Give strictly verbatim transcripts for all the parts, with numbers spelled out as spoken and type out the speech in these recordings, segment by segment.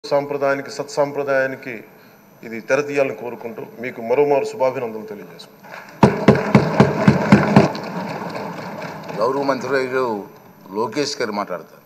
సాంప్రదాయానికి సత్సాంప్రదాయానికి ఇది తెరతీయాలని కోరుకుంటూ మీకు మరోమారు శుభాభినందనలు తెలియజేసుకుంటాం. గౌరవ మంత్రి లోకేష్ గారు మాట్లాడతారు.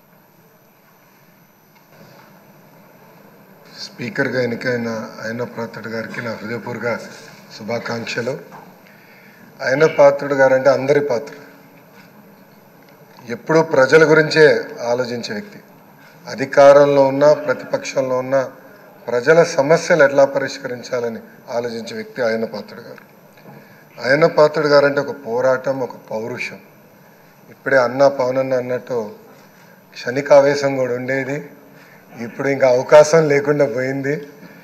స్పీకర్గా ఎన్నికైన ఆయన పాత్రుడు గారికి నా హృదయపూర్వక శుభాకాంక్షలు. ఆయన పాత్రుడు గారు అంటే అందరి పాత్రుడు, ఎప్పుడూ ప్రజల గురించే ఆలోచించే వ్యక్తి. అధికారంలో ఉన్న ప్రతిపక్షంలో ఉన్న ప్రజల సమస్యలు ఎట్లా పరిష్కరించాలని ఆలోచించే వ్యక్తి ఆయన పాత్రుడు గారు. ఆయన పాత్రుడు గారు అంటే ఒక పోరాటం, ఒక పౌరుషం. ఇప్పుడే అన్న పవనన్న అన్నట్టు క్షణికావేశం కూడా ఉండేది, ఇప్పుడు ఇంకా అవకాశం లేకుండా పోయింది.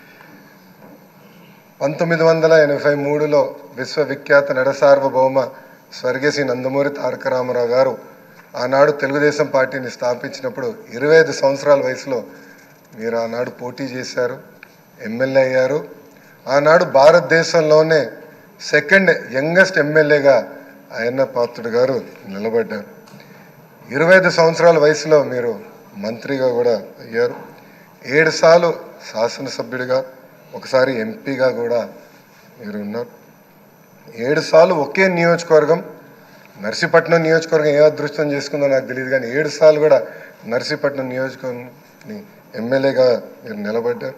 పంతొమ్మిది వందల ఎనభై మూడులో విశ్వవిఖ్యాత నడసార్వభౌమ స్వర్గీయ నందమూరి తారక రామారావు గారు ఆనాడు తెలుగుదేశం పార్టీని స్థాపించినప్పుడు ఇరవై ఐదు సంవత్సరాల వయసులో మీరు ఆనాడు పోటీ చేశారు, ఎమ్మెల్యే అయ్యారు. ఆనాడు భారతదేశంలోనే సెకండ్ యంగెస్ట్ ఎమ్మెల్యేగా అయ్యన్న పాత్రుడు గారు నిలబడ్డారు. ఇరవై ఐదు సంవత్సరాల వయసులో మీరు మంత్రిగా కూడా అయ్యారు. ఏడు సార్లు శాసనసభ్యుడిగా, ఒకసారి ఎంపీగా కూడా మీరు ఉన్నారు. ఏడు సార్లు ఒకే నియోజకవర్గం, నర్సీపట్నం నియోజకవర్గం ఏ అదృష్టం చేసుకుందో నాకు తెలియదు, కానీ ఏడు సార్లు కూడా నర్సీపట్నం నియోజకవర్గం ఎమ్మెల్యేగా మీరు నిలబడ్డారు.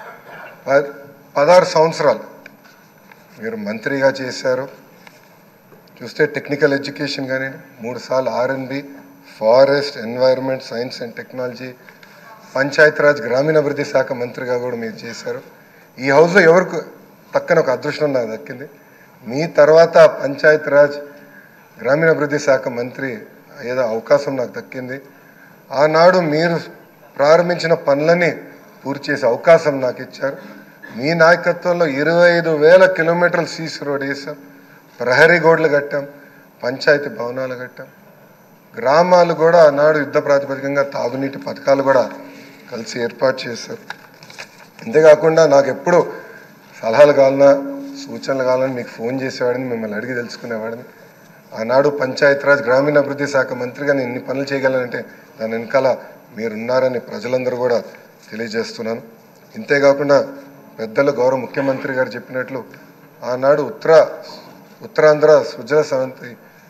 పదహారు సంవత్సరాలు మీరు మంత్రిగా చేశారు. చూస్తే టెక్నికల్ ఎడ్యుకేషన్ కానీ మూడు సార్లు RNB, forest, environment, science and technology, Panchayati Raj గ్రామీణాభివృద్ధి శాఖ మంత్రిగా కూడా మీరు చేశారు. ఈ హౌస్లో ఎవరికి పక్కన ఒక అదృష్టం నాకు దక్కింది. మీ తర్వాత పంచాయతీరాజ్ గ్రామీణాభివృద్ధి శాఖ మంత్రి ఏదో అవకాశం నాకు దక్కింది. ఆనాడు మీరు ప్రారంభించిన పనులని పూర్తి చేసే అవకాశం నాకు ఇచ్చారు. మీ నాయకత్వంలో ఇరవై ఐదు వేల కిలోమీటర్లు సీసీ రోడ్ వేసాం, ప్రహరీ గోడలు కట్టాం, పంచాయతీ భవనాలు కట్టాం. గ్రామాలు కూడా ఆనాడు యుద్ధ ప్రాతిపదికంగా తాగునీటి పథకాలు కూడా కలిసి ఏర్పాటు చేశారు. అంతేకాకుండా నాకు ఎప్పుడు సలహాలు కావాలన్నా, సూచనలు కావాలని మీకు ఫోన్ చేసేవాడిని, మిమ్మల్ని అడిగి తెలుసుకునేవాడిని. ఆనాడు పంచాయతీరాజ్ గ్రామీణాభివృద్ధి శాఖ మంత్రిగా నేను ఇన్ని పనులు చేయగలనంటే దాని వెనకాల మీరున్నారని ప్రజలందరూ కూడా తెలియజేస్తున్నాను. ఇంతేకాకుండా పెద్దలు గౌరవ ముఖ్యమంత్రి గారు చెప్పినట్లు ఆనాడు ఉత్తర ఉత్తరాంధ్ర సుజల సవంతి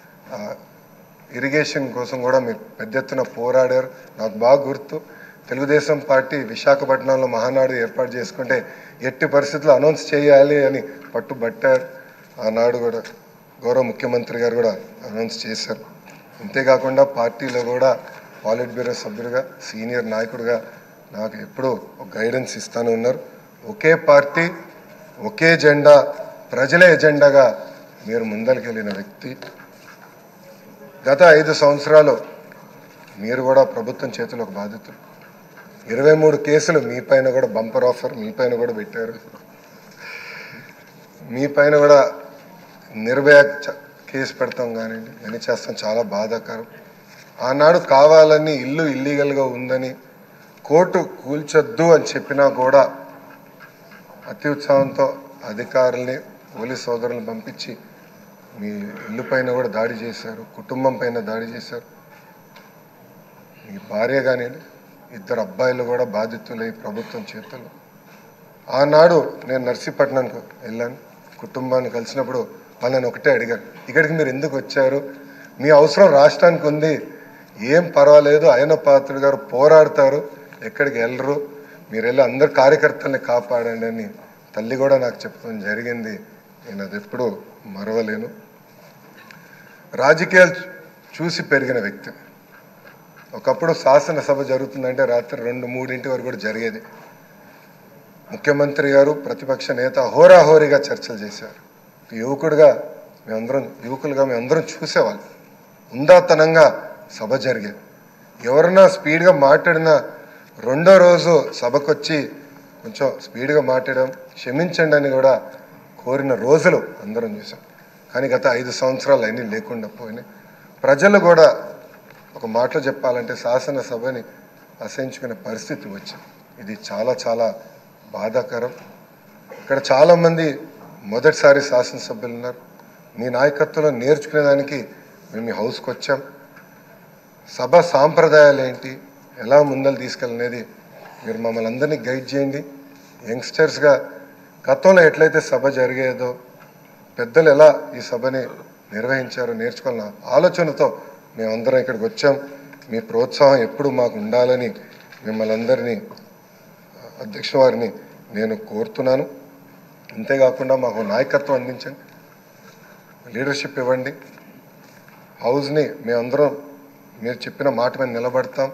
ఇరిగేషన్ కోసం కూడా మీరు పెద్ద ఎత్తున పోరాడారు. నాకు బాగా గుర్తు, తెలుగుదేశం పార్టీ విశాఖపట్నంలో మహానాడు ఏర్పాటు చేసుకుంటే ఎట్టి పరిస్థితుల్లో అనౌన్స్ చేయాలి అని పట్టుబట్టారు. ఆనాడు కూడా గౌరవ ముఖ్యమంత్రి గారు కూడా అనౌన్స్ చేశారు. అంతేకాకుండా పార్టీలో కూడా పాలిట్ బ్యూరో సభ్యుడిగా, సీనియర్ నాయకుడిగా నాకు ఎప్పుడూ ఒక గైడెన్స్ ఇస్తాను ఉన్నారు. ఒకే పార్టీ, ఒకే ఎజెండా, ప్రజలే ఎజెండాగా మీరు ముందరికెళ్ళిన వ్యక్తి. గత ఐదు సంవత్సరాలు మీరు కూడా ప్రభుత్వం చేతిలో ఒక బాధితులు. ఇరవై మూడు కేసులు మీ పైన కూడా బంపర్ ఆఫర్ మీ పైన కూడా పెట్టారు. మీ పైన కూడా నిర్భయ కేసు పెడతాం కానివ్వండి, ఇవన్నీ చేస్తాం, చాలా బాధాకరం. ఆనాడు కావాలని ఇల్లు ఇల్లీగల్గా ఉందని కోర్టు కూల్చొద్దు అని చెప్పినా కూడా అతి ఉత్సాహంతో అధికారుల్ని, పోలీస్ సోదరులను పంపించి మీ ఇల్లు పైన కూడా దాడి చేశారు, కుటుంబం పైన దాడి చేశారు. మీ భార్య కానీ ఇద్దరు అబ్బాయిలు కూడా బాధితులై ప్రభుత్వం చేతుల్లో. ఆనాడు నేను నర్సీపట్నంకు వెళ్ళాను, కుటుంబాన్ని కలిసినప్పుడు వాళ్ళని ఒకటే అడిగాను, ఇక్కడికి మీరు ఎందుకు వచ్చారు, మీ అవసరం రాష్ట్రానికి ఉంది, ఏం పర్వాలేదు, అయ్యన్న పాత్రుడు గారు పోరాడతారు, ఎక్కడికి వెళ్ళరు, మీరు వెళ్ళి అందరు కార్యకర్తల్ని కాపాడండి అని తల్లి కూడా నాకు చెప్పడం జరిగింది. నేను అది ఎప్పుడూ మరవలేను. రాజకీయాలు చూసి పెరిగిన వ్యక్తి. ఒకప్పుడు శాసనసభ జరుగుతుందంటే రాత్రి రెండు మూడింటి వరకు కూడా జరిగేది. ముఖ్యమంత్రి గారు, ప్రతిపక్ష నేత హోరాహోరీగా చర్చలు చేశారు. యువకుడిగా మేమందరం యువకులుగా మేమందరం చూసేవాళ్ళం. ఉందాతనంగా సభ జరిగేది. ఎవరన్నా స్పీడ్గా మాట్లాడినా రెండో రోజు సభకు వచ్చి కొంచెం స్పీడ్గా మాట్లాడడం, క్షమించండి అని కూడా కోరిన రోజులు అందరం చూసాం. కానీ గత ఐదు సంవత్సరాలు అన్నీ లేకుండా పోయినాయి. ప్రజలు కూడా ఒక మాటలో చెప్పాలంటే శాసనసభని అసహించుకునే పరిస్థితి వచ్చింది. ఇది చాలా చాలా బాధాకరం. ఇక్కడ చాలామంది మొదటిసారి శాసనసభ్యులు ఉన్నారు. మీ నాయకత్వంలో నేర్చుకునేదానికి మేము ఈ హౌస్కి వచ్చాం. సభ సాంప్రదాయాలు ఏంటి, ఎలా ముందలు తీసుకెళ్ళనేది మీరు మమ్మల్ని అందరినీ గైడ్ చేయండి. యంగ్స్టర్స్గా గతంలో ఎట్లయితే సభ జరిగేదో పెద్దలు ఎలా ఈ సభని నిర్వహించారో నేర్చుకోవాలన్న ఆలోచనతో మేమందరం ఇక్కడికి వచ్చాం. మీ ప్రోత్సాహం ఎప్పుడు మాకు ఉండాలని మిమ్మల్ని అందరినీ అధ్యక్ష వారిని నేను కోరుతున్నాను. అంతేకాకుండా మాకు నాయకత్వం అందించండి, లీడర్షిప్ ఇవ్వండి. హౌస్ని మేమందరం మీరు చెప్పిన మాట మీద నిలబడతాం.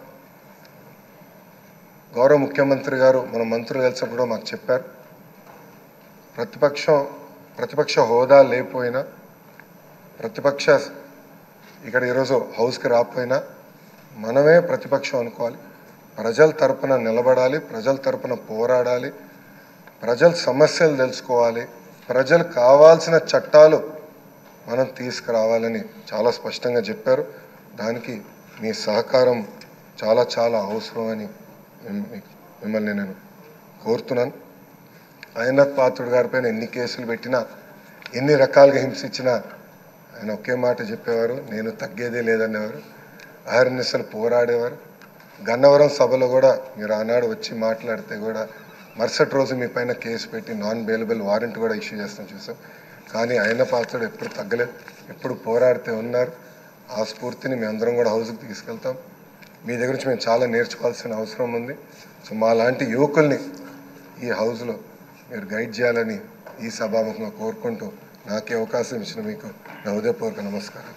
గౌరవ ముఖ్యమంత్రి గారు మన మంత్రులు కలిసినప్పుడు మాకు చెప్పారు, ప్రతిపక్షం ప్రతిపక్ష హోదా లేకపోయినా, ప్రతిపక్ష ఇక్కడ ఈరోజు హౌస్కి రాకపోయినా మనమే ప్రతిపక్షం అనుకోవాలి. ప్రజల తరపున నిలబడాలి, ప్రజల తరపున పోరాడాలి, ప్రజల సమస్యలు తెలుసుకోవాలి, ప్రజలు కావాల్సిన చట్టాలు మనం తీసుకురావాలని చాలా స్పష్టంగా చెప్పారు. దానికి మీ సహకారం చాలా చాలా అవసరం అని మిమ్మల్ని నేను కోరుతున్నాను. అయ్యనాథ్ పాత్రుడు గారిపైన ఎన్ని కేసులు పెట్టినా, ఎన్ని రకాలుగా హింసించినా ఆయన ఒకే మాట చెప్పేవారు, నేను తగ్గేదే లేదనేవారు. అహర్నిశలు పోరాడేవారు. గన్నవరం సభలో కూడా మీరు ఆనాడు వచ్చి మాట్లాడితే కూడా మరుసటి రోజు మీ పైన కేసు పెట్టి నాన్ బెయిలబుల్ వారెంట్ కూడా ఇష్యూ చేస్తాం చూసాం. కానీ ఆయన పాత్రుడు ఎప్పుడు తగ్గలేదు, ఎప్పుడు పోరాడితే ఉన్నారు. ఆ స్ఫూర్తిని మేము అందరం కూడా హౌస్కి తీసుకెళ్తాం. మీ దగ్గర నుంచి మేము చాలా నేర్చుకోవాల్సిన అవసరం ఉంది. సో మా లాంటి యువకుల్ని ఈ హౌస్లో మీరు గైడ్ చేయాలని ఈ సభాముఖంగా కోరుకుంటూ నాకే అవకాశం ఇచ్చిన మీకు నా హృదయపూర్వక నమస్కారం.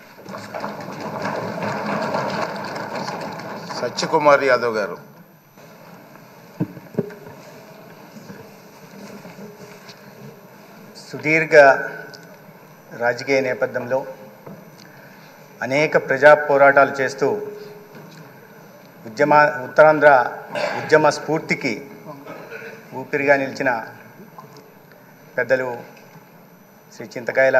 సత్యకుమార్ యాదవ్ గారు. సుదీర్ఘ రాజకీయ నేపథ్యంలో అనేక ప్రజా పోరాటాలు చేస్తూ ఉద్యమ ఉత్తరాంధ్ర ఉద్యమ స్ఫూర్తికి ఊపిరిగా నిలిచిన పెద్దలు శ్రీ చింతకాయల